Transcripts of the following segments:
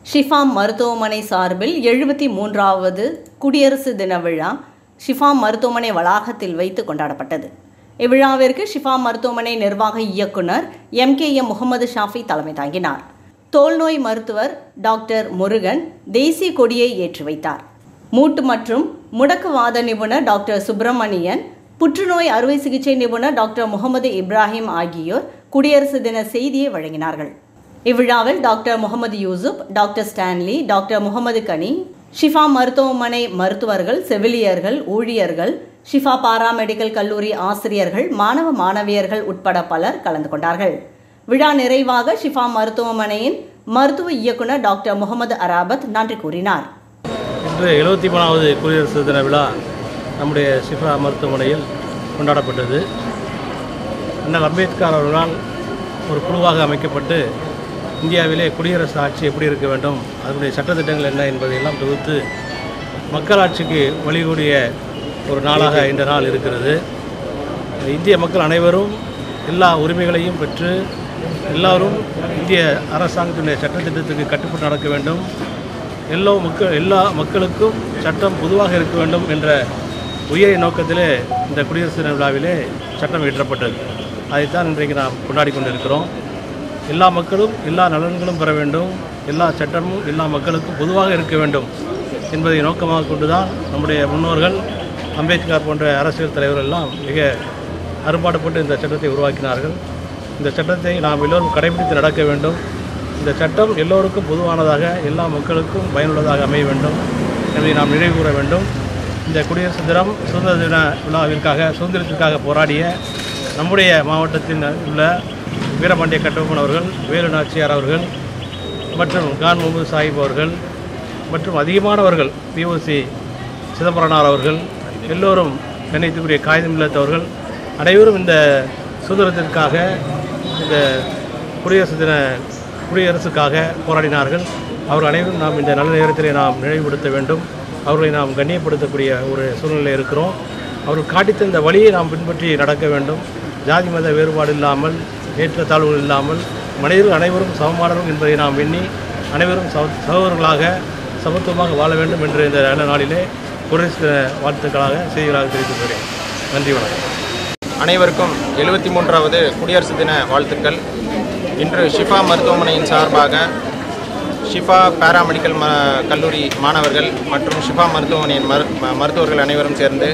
ஷிஃபா மருத்துவமனை சார்பில் 73வது குடியரசு தின விழா ஷிஃபா மருத்துவமனை வளாகத்தில் வைத்து கொண்டாடப்பட்டது. இவ்விழாவிற்கு ஷிஃபா மருத்துவமனை நிர்வாக இயக்குனர் MKM முகமது ஷாஃபி தலைமை தாங்கினார். தோல்நோய் மருத்துவர் டாக்டர் முருகன் தேசிய கொடியை ஏற்றி வைத்தார். மூட்டு மற்றும் முடக்குவாத நிபுணர் டாக்டர் சுப்பிரமணியன், புற்றுநோய் அறுவை சிகிச்சை நிபுணர் டாக்டர் முகமது இப்ராஹிம் ஆகியோர் குடியரசு தின செய்தியை வழங்கினார்கள். இவ்விழாவில் doctor Mohammed Yusuf, doctor Stanley, doctor Mohammed Gani, Shifa மருத்துவமனை மருத்துவர்கள், செவிலியர்கள், ஊழியர்கள், ஷிஃபா பாராமெடிக்கல் கல்லூரி ஆசிரியர்கள், மாணவ மாணவியர்கள் உட்பட பலர் கலந்து கொண்டார்கள். விழா நிறைவாக ஷிஃபா மருத்துவமனையின் மருத்துவ இயக்குனர் டாக்டர் முகமது அராபத் நன்றி கூறினார். இன்று 73வது குடியரசு தின விழா நம்முடைய ஷிஃபா மருத்துவமனையில் கொண்டாடப்பட்டது. அண்ணல் அம்பேத்கர் அவர்களால் ஒரு குழுவாக அமைக்கப்பட்டு இந்தியாவிலே குடியரசு ஆட்சி எப்படி இருக்க வேண்டும், அதனுடைய சட்டத்திட்டங்கள் என்ன என்பதையெல்லாம் தொகுத்து மக்களாட்சிக்கு வழிகூடிய ஒரு நாளாக இந்த நாள் இருக்கிறது. இந்திய மக்கள் அனைவரும் எல்லா உரிமைகளையும் பெற்று எல்லோரும் இந்திய அரசாங்கத்தினுடைய சட்டத்திட்டத்துக்கு கட்டுப்பட்டு நடக்க வேண்டும், எல்லா மக்களுக்கும் சட்டம் பொதுவாக இருக்க வேண்டும் என்ற உயரிய நோக்கத்திலே இந்த குடியரசு தின விழாவிலே சட்டம் இயற்றப்பட்டது. அதைத்தான் இன்றைக்கு நாம் கொண்டாடி கொண்டிருக்கிறோம். எல்லா மக்களும் எல்லா நலன்களும் பெற வேண்டும், எல்லா சட்டமும் எல்லா மக்களுக்கும் பொதுவாக இருக்க வேண்டும் என்பதை நோக்கமாக கொண்டுதான் நம்முடைய முன்னோர்கள் அம்பேத்கர் போன்ற அரசியல் தலைவர்கள் எல்லாம் மிக அரும்பாடுபட்டு இந்த சட்டத்தை உருவாக்கினார்கள். இந்த சட்டத்தை நாம் எல்லோரும் கடைபிடித்து நடக்க வேண்டும். இந்த சட்டம் எல்லோருக்கும் பொதுவானதாக எல்லா மக்களுக்கும் பயனுள்ளதாக அமைய வேண்டும் என்பதை நாம் நினைவு கூற வேண்டும். இந்த குடியரசு தினம் சுதந்திர தின விழாவிற்காக சுதந்திரத்திற்காக போராடிய நம்முடைய மாவட்டத்தில் உள்ள வீரபாண்டிய கட்டபொம்மன் அவர்கள், வேலு நாச்சியார் அவர்கள் மற்றும் கான் முகமது சாஹிப் அவர்கள் மற்றும் அதிகமானவர்கள், POC சிதம்பரனார் அவர்கள், எல்லோரும் கண்ணியத்துக்குரிய காகிதம் இல்லத்தவர்கள் அனைவரும் இந்த சுதந்திரத்திற்காக இந்த குடியரசுக்காக போராடினார்கள். அவர்கள் அனைவரும் நாம் இந்த நல்ல நேரத்திலே நாம் நினைவுபடுத்த வேண்டும். அவர்களை நாம் கண்ணியப்படுத்தக்கூடிய ஒரு சூழ்நிலை இருக்கிறோம். அவர்கள் காட்டித்த இந்த வழியை நாம் பின்பற்றி நடக்க வேண்டும். ஜாதி மத வேறுபாடு இல்லாமல், ஏற்றத்தாழ்வுகள் இல்லாமல் மனிதர்கள் அனைவரும் சமமானவர்கள் என்பதை நாம் எண்ணி அனைவரும் சகோதரர்களாக சமத்துவமாக வாழ வேண்டும் என்ற இந்த நல்ல நாளிலே குடியரசு தின வாழ்த்துக்களாக செய்திகளாக தெரிவித்துக்கிறேன். நன்றி, வணக்கம். அனைவருக்கும் 73வது குடியரசு தின வாழ்த்துக்கள். இன்று ஷிஃபா மருத்துவமனையின் சார்பாக ஷிஃபா பாராமெடிக்கல் கல்லூரி மாணவர்கள் மற்றும் ஷிஃபா மருத்துவமனையின் மருத்துவர்கள் அனைவரும் சேர்ந்து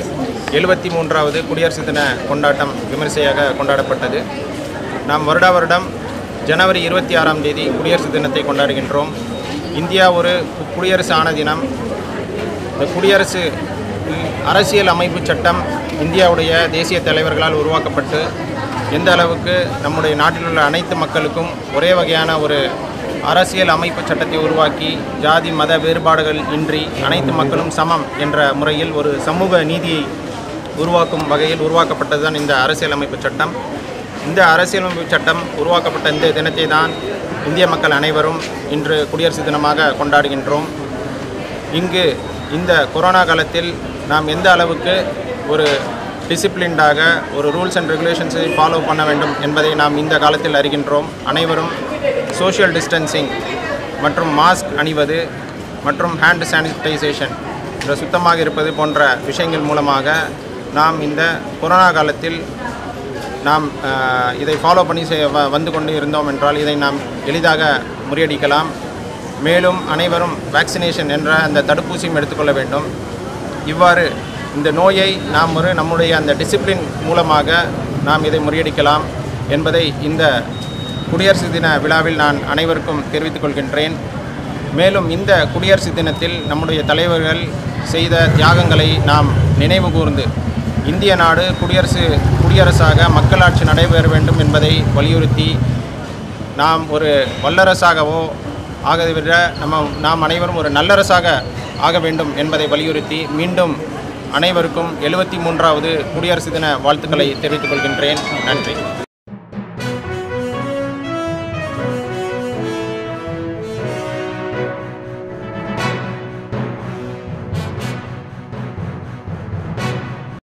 73வது குடியரசு தின கொண்டாட்டம் விமரிசையாக கொண்டாடப்பட்டது. நாம் வருடம் ஜனவரி 26ஆம் தேதி குடியரசு தினத்தை கொண்டாடுகின்றோம். இந்தியா ஒரு குடியரசு ஆன தினம். இந்த குடியரசு அரசியல் அமைப்பு சட்டம் இந்தியாவுடைய தேசிய தலைவர்களால் உருவாக்கப்பட்டு எந்த அளவுக்கு நம்முடைய நாட்டில் உள்ள அனைத்து மக்களுக்கும் ஒரே வகையான ஒரு அரசியல் அமைப்பு சட்டத்தை உருவாக்கி ஜாதி மத வேறுபாடுகள் இன்றி அனைத்து மக்களும் சமம் என்ற முறையில் ஒரு சமூக நீதியை உருவாக்கும் வகையில் உருவாக்கப்பட்டதுதான் இந்த அரசியலமைப்பு சட்டம். இந்த அரசியலமைப்பு சட்டம் உருவாக்கப்பட்ட இந்த தினத்தை தான் இந்திய மக்கள் அனைவரும் இன்று குடியரசு தினமாக கொண்டாடுகின்றோம். இங்கு இந்த கொரோனா காலத்தில் நாம் எந்த அளவுக்கு ஒரு டிசிப்ளின்டாக ஒரு ரூல்ஸ் அண்ட் ரெகுலேஷன்ஸை ஃபாலோ பண்ண வேண்டும் என்பதை நாம் இந்த காலத்தில் அறிகின்றோம். அனைவரும் சோஷியல் டிஸ்டன்சிங் மற்றும் மாஸ்க் அணிவது மற்றும் ஹேண்ட் சானிடைசேஷன் சுத்தமாக இருப்பது போன்ற விஷயங்கள் மூலமாக நாம் இந்த கொரோனா காலத்தில் நாம் இதை ஃபாலோ பண்ணி வந்து கொண்டு இருந்தோம் என்றால் இதை நாம் எளிதாக முறியடிக்கலாம். மேலும் அனைவரும் வேக்சினேஷன் என்ற அந்த தடுப்பூசியும் எடுத்துக்கொள்ள வேண்டும். இவ்வாறு இந்த நோயை நாம் நம்முடைய அந்த டிசிப்ளின் மூலமாக நாம் இதை முறியடிக்கலாம் என்பதை இந்த குடியரசு தின விழாவில் நான் அனைவருக்கும் தெரிவித்துக் கொள்கின்றேன். மேலும் இந்த குடியரசு தினத்தில் நம்முடைய தலைவர்கள் செய்த தியாகங்களை நாம் நினைவு கூர்ந்து இந்திய நாடு குடியரசாக மக்களாட்சி நடைபெற வேண்டும் என்பதை வலியுறுத்தி நாம் ஒரு வல்லரசாகவோ ஆகதை விட நாம் அனைவரும் ஒரு நல்லரசாக ஆக வேண்டும் என்பதை வலியுறுத்தி மீண்டும் அனைவருக்கும் 73வது குடியரசு தின வாழ்த்துக்களை தெரிவித்துக் கொள்கின்றேன். நன்றி.